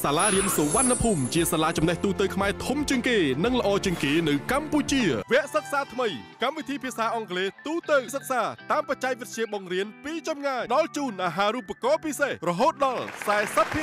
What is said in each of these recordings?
សាលារៀនសុវណ្ណភូមិជាសាលាចំណេះទូទៅខ្មែរធំជាងគេនិងល្អជាងគេនៅកម្ពុជាវគ្គសិក្សាថ្មីកម្មវិធីភាសាអង់គ្លេសទូទៅសិក្សាតាមបច្ចេកវិទ្យាបង្រៀនពីចម្ងាយដល់ជូនអាហារូបករណ៍ពិសេសរហូតដល់ 40%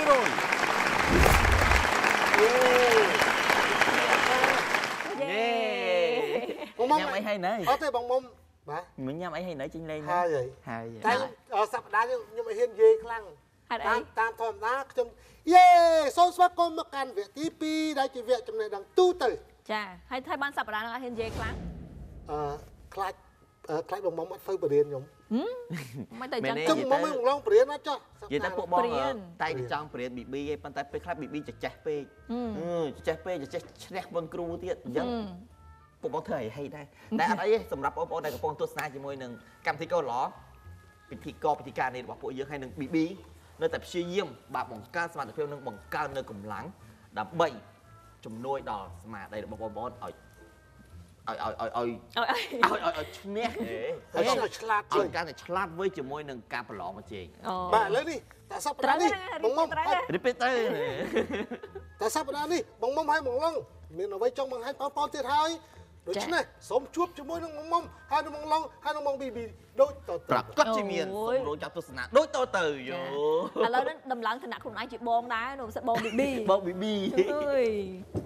បងញ៉ាំអីហើយនៅអត់ទេបងមុំបាទមិនញ៉ាំអីហើយនៅចេញលេងហើយតែសប្តាហ៍នេះខ្ញុំហ៊ាននិយាយខ្លាំងតាមធម្មតាខ្ញុំយេសូមស្វាគមន៍មកកាន់វគ្គទី2ដែលជាវគ្គចំណេះដឹងទូទៅចាហើយធ្វើបានសប្តាហ៍នោះអត់ហ៊ាននិយាយខ្លាំងខ្លាចបងមុំអត់ធ្វើបរៀនខ្ញុំមិនតែចឹងខ្ញុំមុំមិនឡងបរៀនអត់ចុះនិយាយតែពួកបងតែចង់បរៀន BB ឯងប៉ុន្តែពេលខ្លះ BB ចេះពេកចេះពេកចេះឈ្នះមុនគ្រូទៀតអញ្ចឹងពួកបងធ្វើឲ្យហេដែរតែអត់អីទេសម្រាប់បងប្អូនដែលកំពុងទស្សនាជាមួយនឹងកម្មវិធីកូនល្អពិធីការនេះរបស់ពួកយើងហើយនឹង BB នៅតែព្យាយាមបាទបង្កើនសមត្ថភាពនិងបង្កើននៅកម្លាំងដើម្បីជំនួយដល់ស្មារតីរបស់បងប្អូនឲ្យឈ្នះឲ្យឆ្លាតជាងការឆ្លាតវៃជាមួយនឹងការប្រឡងមកជែងបាទឥឡូវនេះតែសប្តាហ៍នេះបងមុំរីពេតទៅតែសប្តាហ៍នេះបងមុំហើយបងឡងមានអ្វីចង់បង្ហាញបងប្អូនទៀតហើយដូច្នេះសូមជួបជាមួយនឹងបងមុំហើយនឹងបងឡងហើយនឹងបង BB ដូចតទៅប្រកាសជាមានសូមរងចាប់ទស្សនាដូចតទៅយោឥឡូវនេះដំឡើងឋានៈខ្លួនឯងជាបងដែរនោះសិតបង BB បង BB អើយ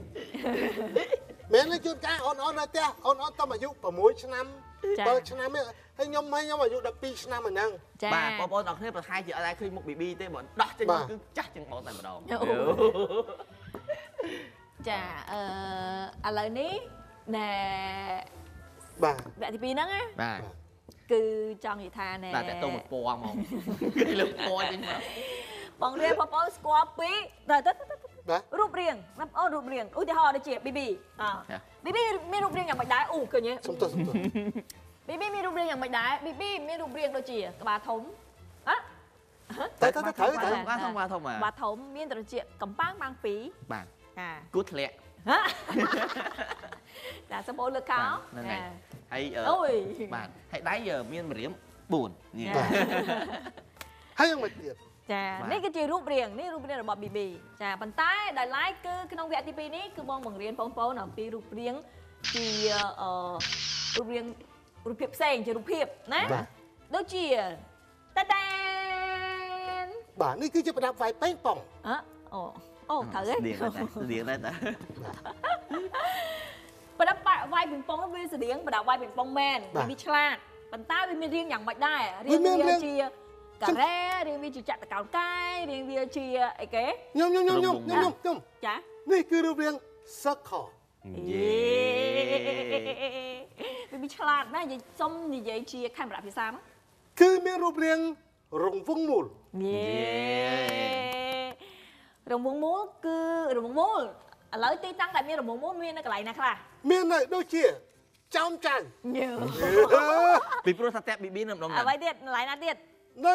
មានជួនកាលអូននៅផ្ទះអូនតាមអាយុ6ឆ្នាំ7ឆ្នាំហើយខ្ញុំអាយុ12ឆ្នាំហ្នឹងបាទបងប្អូនអរគ្នាប្រហែលជាអត់ដែរឃើញមុខ BB ទេបើដោះចេញមកគឺចាស់ជាងបងតែម្ដងចាឥឡូវនេះណែបាទវគ្គទី2ហ្នឹងណាបាទគឺចង់និយាយថាណែបាទតើតោមកពណ៌មកគេលើពណ៌ចេញមកបងរៀនបងប្អូនស្គាល់ពីរូបរាងបងប្អូនរូបរាងឧទាហរណ៍ដូចជា BB BB មានរូបរាងយ៉ាងម៉េចដែរឃើញទេសុំទោស BB មានរូបរាងយ៉ាងម៉េចដែរ BB មានរូបរាងដូចជាក្បាលធំតែត្រូវក្បាលធំមានត្រចៀកកំប៉ាងម៉ាំង2 បាទគូធ្លាក់ចាសម្បូរលើកោហ្នឹងហើយបាទហើយដៃមានម្រាម4នេះហើយយ៉ាងម៉េចទៀតចានេះគឺជារូបរាងនេះរូបរាងរបស់ BB ចាប៉ុន្តែដែល like គឺក្នុងវគ្គទី2នេះគឺបងបង្រៀនបងប្អូនអំពីរូបរាងជារូបរាងរូបភាពផ្សេងជារូបភាពណាដូចជាតាតានបាទនេះគឺជាប្រដាប់វាយប៉េងប៉ុងអូត្រូវទេស្តៀងដែរតាប្រដាប់វាយប៉េងប៉ុងវាស្តៀងប្រដាប់វាយប៉េងប៉ុងមែនវាឆ្លាតប៉ុន្តែវាមានរាងយ៉ាងម៉េចដែររាងវាជាការ៉េរៀងវាជាចតុកោណកាយរៀងវាជាអីគេខ្ញុំចានេះគឺរូបរាង circle យេវាមានឆ្លាតណាស់និយាយសុំនិយាយជាខេមរៈភាសាមកគឺមានរូបរាងរង្វង់មូលយេរង្វង់មូលគឺរង្វង់មូលឥឡូវទីតាំងដែលមានរង្វង់មូលមាននៅកន្លែងណាខ្លះមាននៅដូចជាចោមចៅពីព្រោះថាតាក់ BB នៅម្ដងណាអ្វីទៀតកន្លែងណាទៀតនៅ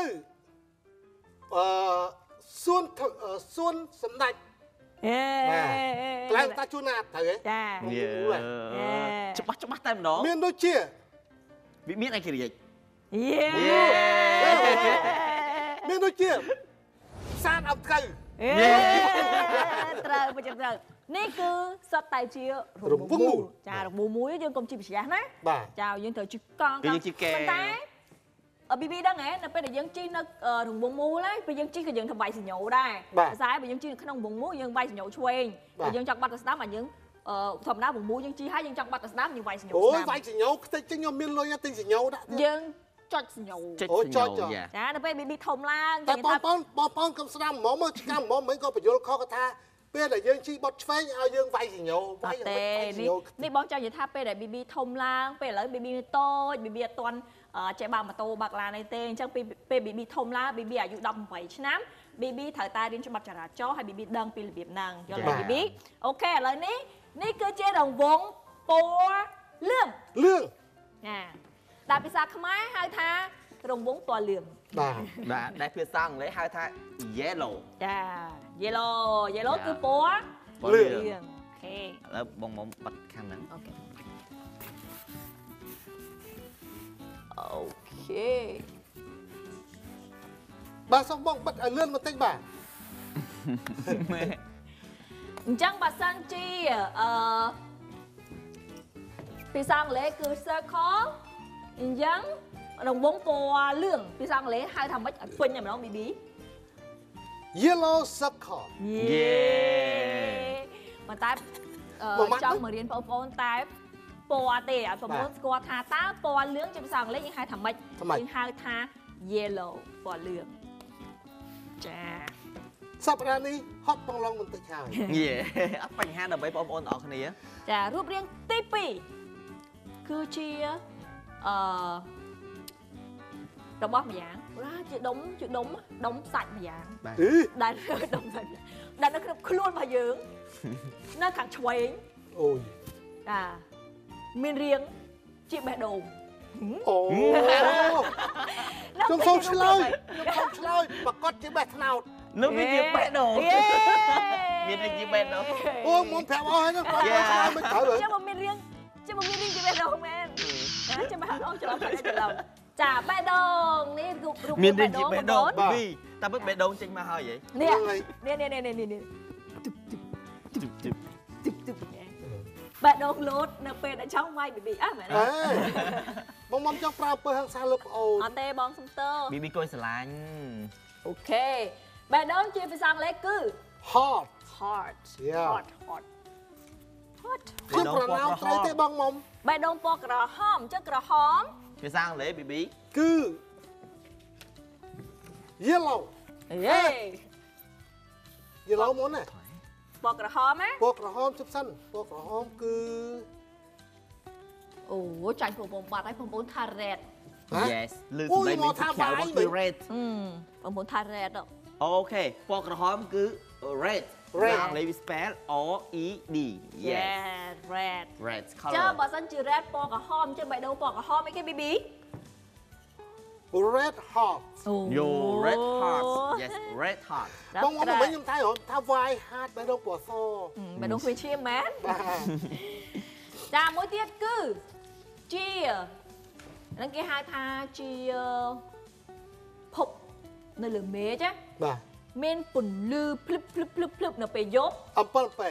សួនសម្ដេចកន្លែងតាជួនណាត្រូវទេចាច្បាស់តែម្ដងមានដូចជាមានឯករាជ្យមានដូចជាសានអត់ទៅត្រូវបើចឹងត្រូវនេះគឺសតតែជារង្វង់មូលចារង្វង់មួយយើងកុំជិះប្រយ័ត្នណាចាយើងត្រូវជិះកង់ប៉ុន្តែBB ដឹងហ៎នៅពេលដែលយើងជិះនៅរង្វង់មូលហើយពេលយើងជិះក៏យើងធ្វើវាយសញ្ញោដែរខ្សែបើយើងជិះនៅក្នុងរង្វង់មូលយើងវាយសញ្ញោឆ្វេងបើយើងចង់បាត់ទៅស្ដាំអាយើងធម្មតារង្វង់មូលយើងជិះហើយយើងចង់បាត់ទៅស្ដាំយើងវាយសញ្ញោស្ដាំអូយវាយសញ្ញោខ្ទេចខ្ញុំមានលុយទិញសញ្ញោដាក់យើងចុចសញ្ញោចានៅពេល BB ធំឡើងតែបងប្អូនកុំស្ដាំហ្មងមើលឆ្កាំហ្មងមិនក៏បញ្យល់ខុសគាត់ថាពេលដែលយើងជិះបត់ឆ្វេងឲ្យយើងវាយសញ្ញោវាយនេះបងចង់និយាយថាពេលដែល BB ធំឡើងពេលឥឡូវ BB តូច BB អត់ទាន់ចេះបើកម៉ូតូបើកឡានអីទេអញ្ចឹងពេល BB ធំឡើង BB អាយុ18ឆ្នាំ BB ត្រូវតែរៀនច្បាប់ចរាចរណ៍ហើយ BB ដឹងពីរបៀបហ្នឹងយល់ទេ BB អូខេឥឡូវនេះគឺជារង្វង់ពណ៌លឿងណាដែលភាសាខ្មែរហៅថារង្វង់ពណ៌លឿងបាទដែលភាសាអង់គ្លេសហៅថា yellow ចា yellow គឺពណ៌លឿងអូខេឥឡូវបងមុំបិទខាងហ្នឹងអូខេបាទសូមបងបិទឲ្យលឿនបន្តិចបាទจังบัดซันจีปีศาจเล็กคือ circle ยังđồng vốn po lươngปีศาจเล็กให้ทำไม่เป็นอย่างน้องบีบี Yellow circle เย้มาตายtrong mà riêng po po tายpo tê à po po thà tá po lươngปีศาจเล็กยังให้ทำไม่ยังให้ทา yellow poลương จ้าสัปดาห์นี้ฮอตต้องลองมันติดข่าวเย่ปัญหาเดี๋ยวไปปอมออกคนนี้จ้ารูปเรียงตีปีคือเชียระบอบอย่างว่าchữ đống sạch mà dạng đàn đống sạch đàn nó luôn mà dưỡng nó càng chuối ôi miền riêng chị bẹ đồ trong sông chơi mà con chị bẹ nào nó mới chịu bẹ đồ miền riêng chị bẹ đồ ô muốn phèo ơi nó con mới cởi được chứ mà miền riêng chị bẹ đồ không em chứ mà không cho lòng chả bẹ đồngนี่รูป miền riêng chị bẹ đồ vì ta biết bẹ đồ trên mà hơi vậy nè bạn đông lốt nè pe đã trong may bị á mẹ đó bông bông trong prao pe hàng xa lụp ồ tê bong sông tơ bị coi sờ lạnh ok bạn đông chia phải sang lấy cứ hot คือ pronoun ត្រូវទេបងមុំបែដងពណ៌ក្រហមចុះក្រហមភាសាអង់គ្លេស BB គឺ yellow យេ yellow មុនណាពណ៌ក្រហមណាពណ៌ក្រហមជិបសិនពណ៌ក្រហមគឺអូចាញ់បងបាត់ហើយបងប្អូនថា red yes លឺសំឡេងមានខាវគឺ red បងប្អូនថា red អូខេពណ៌ក្រហមគឺ red Red. They spell O-E-D. Yes. Red. Red color. ចុះបើសិនជា red ពណ៌ក្រហមជាបេះដូងពណ៌ក្រហមអីគេ BB Red heart. Yo red heart. Yes, red heart. បងមកមិនខ្ញុំថា white heart បេះដូងពណ៌សបេះដូងគ្មានឈាមមែនចាមួយទៀតគឺជានឹងគេហៅថាជាភពនៅលើមេឃណាបាទមានពន្លឺភ្លឹបនៅពេលយប់អំពិលពេក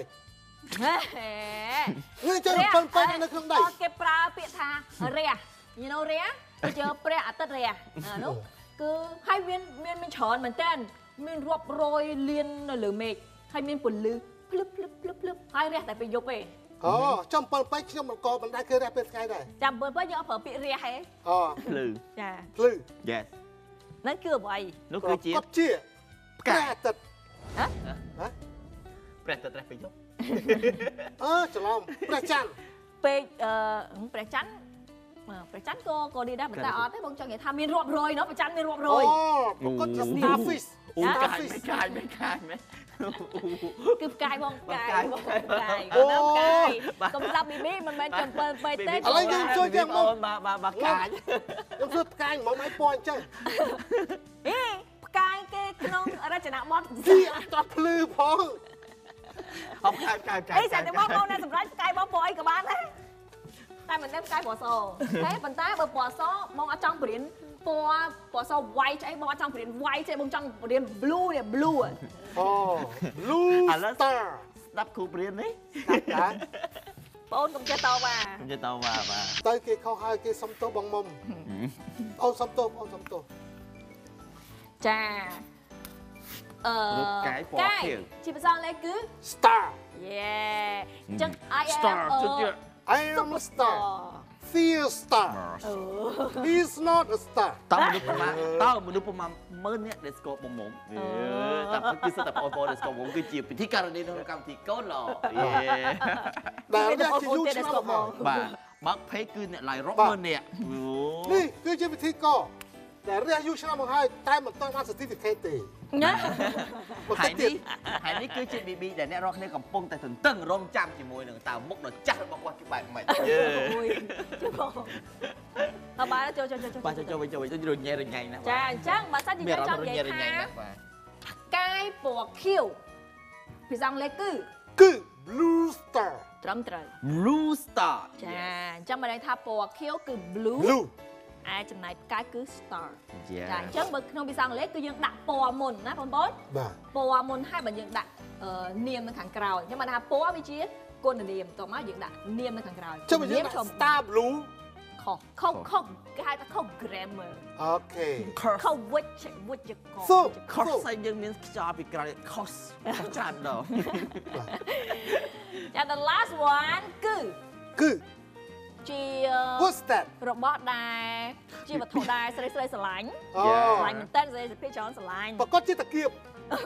នេះចេះអំពិលពេកនៅក្នុងដីគេប្រើពាក្យថារះ you know រះគេព្រះអាទិត្យរះនោះគឺហើយមានច្រើនមែនតើមានរាប់រយលាននៅលើមេឃហើយមានពន្លឺភ្លឹបហើយរះតែពេលយប់ទេអូចំអំពិលពេកខ្ញុំក៏មិនដែរគឺរះពេលថ្ងៃដែរចាំអំពិលពេកយើងអត់ប្រើពាក្យរះទេអូភ្លឺចាភ្លឺ Yes นั่นคือអ្វីនោះគឺជាគាត់ជាព្រះអាទិត្យហ៎ព្រះអាទិត្យរះពេលយប់ច្រឡំព្រះច័ន្ទពេលព្រះច័ន្ទក៏điដែរប៉ុន្តែអត់ទេបងចង់និយាយថាមានរាប់រយព្រះច័ន្ទមានរាប់រយអូគាត់ជា starfish អូកាយមិនគឺផ្កាយបងផ្កាយកុំស្ដាប់ BB មិនមែនចំ7ពេកទេឥឡូវយើងជួយយ៉ាងមកបាទផ្កាយខ្ញុំធ្វើផ្កាយមកឲ្យពណ៌អញ្ចឹងផ្កាយគេក្នុងរចនាបថវាអត់តភ្លឺផងហប់ផ្កាយអីតែបងប្អូនណាសម្រាប់ផ្កាយបងពណ៌អីក៏បានដែរតែមិនដឹងផ្កាយពណ៌សតែប៉ុន្តែបើពណ៌សបងអត់ចង់បរៀនពណ៌ស white អីបងអត់ចង់បរៀន white ទេបងចង់បរៀន blue ទេ blue អូ blue star ស្ដាប់គ្រូបរៀននេះស្ដាប់បងអូនកុំចេះតបាទទៅគេខុសហើយគេសុំទោសបងមុំអូនសុំទោសចារូបកាយពណ៌ខៀវជាភាសាអង់គ្លេសគឺ star យេអញ្ចឹង I am a star Fear star He's not a star តើមនុស្សប្រមាណម៉ឺនអ្នកដែលស្គាល់បងមុំតែគឺសិតតែបងប្អូនដែលស្គាល់បងគឺជាពិធីការនីនៅកម្មវិធីកូនឡដែលអ្នកជាយូរឆ្នាំមកបាទបើក page គឺអ្នក like រាប់ម៉ឺនអ្នកនេះគឺជាពិធីកតែរះយូរឆ្នាំមកហើយតែមិនទាន់បាន certificate ទេណាហើយនេះគឺជា BB ដែលអ្នករាល់គ្នាកំពុងតែទន្ទឹងរង់ចាំជាមួយនឹងតើមុខដ៏ចាស់របស់គាត់គឺបែបម៉េចអូយបាទចូលរញ៉ៃណាចាអញ្ចឹងបើសិនជាយើងចង់និយាយថាកាយពណ៌ខៀវភាសាអង់គ្លេសគឺ blue star ត្រឹមត្រូវ blue star ចាអញ្ចឹងមកន័យថាពណ៌ខៀវគឺ blue ai chấm này cái cứ star dạ chứ bậc không bị sang lấy cứ dương đặt pò mồn na con bốt pò mồn hai bạn dương đặt niềm nó thằng cào nhưng mà là pò với chia con là niềm tao má dương đặt niềm nó thằng cào chứ mà dương star blue không cái hai ta không grammar ok không vứt cho con course sai dương miếng cho bị cào course chán đâu and the last one cứ chị robot đài chị vật thổ đài sợi sờ lánh mình tên rồi phía chọn sờ lánh và có chiếc tạc kiệp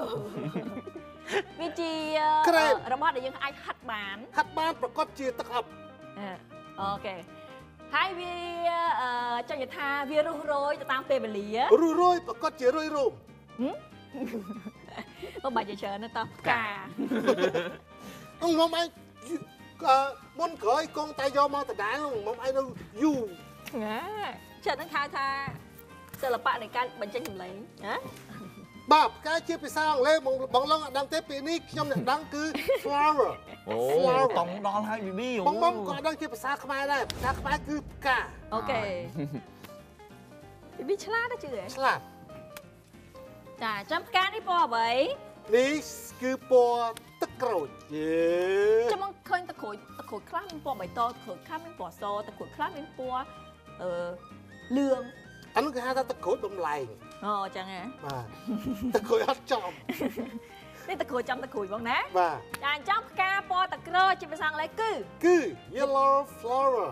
vì chị robot để những ai hất bán và có chiếc tạc ập ok hai vì cho người ta vì rối cho tam pê về lía rối và có chiếc rối rùm có bài chờ nó tao cả ông mong anh món khởi con tay do mau từ đá không mong ai đâu du chờ nó khai tha giờ là bạn này can bánh chanh lấy bà cái chia phải sao lên bóng lông đang tiếp picnic trong này đang cứ flower tông đo hai bị bóng còn đang chia phải sao không ai đây sao không ai cứ cả ok bị chát đó chứ chát chả chấm cá đi po vậy ní cứ po tất rồi จะมองเคยตะโขยคลาเป็นปอใบตอตะโขยคลาเป็นปอโซตะโขยคลาเป็นปอเรืองอันนั้นคือฮะตะโขยดมไหลจังไงตะโขยฮัดจอมนี่ตะโขยจำตะโขยบ้างนะจานจำกาปอตะเกรอจะไปสั่งอะไรคือ yellow flower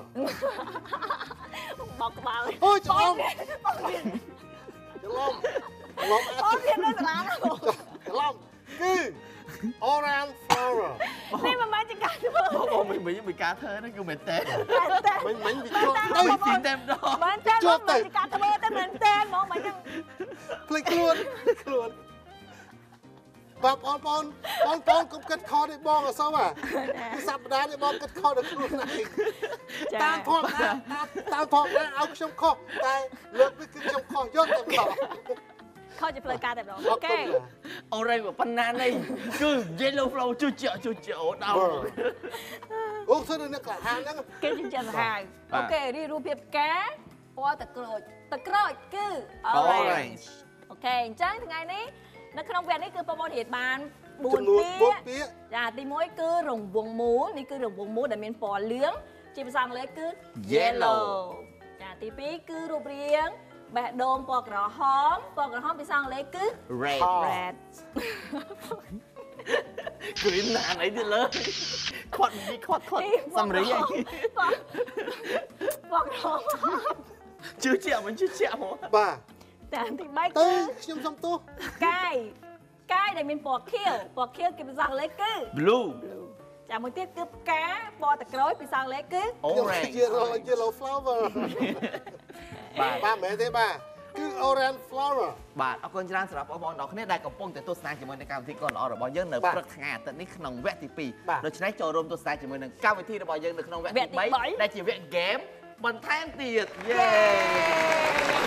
บอกกระบาลเลยโอ้ยจอมจะล้อมเรียนได้สลาแล้วจะล้อมคือ orange flower นี่มันมาจากการเธอบอกmình cá thơ nó kêu mình tên mình bị chốt tên tên đó mình tên nóมาจากการเธอแต่mình tênมองมันยังพลิกล้วนแบบปอนก็กัดคอได้บ้องอะซ้ำอ่ะสัปดาห์ได้บ้องกัดคอได้ล้วนไหนตามทองนะเอาช่องคอแต่เลือกไม่คือช่องคอยอดเต็มต่อเขาจะเพลินการแต่เราโอเคเอาอะไรแบบปันนานนี่คือ yellow flower จู่เจ๋อดาวโอ้เธอเนี่ยกระหางนั่งเก่งจริงๆหางโอเคนี่รูปเพียบแก่ปอตะกรอยคือ orange โอเคจังทั้งไงนี้นักขนมเวียนนี่คือประมวลเหตุบานบุญเปี้ยจ้าตีมวยคือรองวงหมูนี่คือรองวงหมูแต่เป็นปอเหลืองจีบสั่งเลยคือ yellow จ้าตีปีคือรูปเรียงแบบโดมปอกระหอมไปสั่งเลยคือ red กลิ่นหนาไหนดิเลยขดสำเร็จยังปอกระหอมชื่อเจียวมันชื่อเจียวบ้าแต่ที่ไม่คือชิมซ้ำตู้ไก่แต่เป็นปอกเขี้ยวกินไปสั่งเลยคือ blue จากมือเตี้ยกึบแก่ปอตะกร้อยไปสั่งเลยคือ orange yellow flower บ้าแม่เท่บ้าคือ orange flower บาทเอาคนจานสำหรับเอาบอลดอกนี้ได้กับป้องแต่ตัวสไตล์จมูกในการที่ก่อนออกบอลเยอะหนึ่งปลักงานแต่นี่ขนมแวะที่ปีโดยใช้โจรวมตัวสไตล์จมูกหนึ่งก้าวไปที่บอลเยอะหนึ่งขนมแวะที่ใบได้จีแวะเกมบอลแทนตีดเย้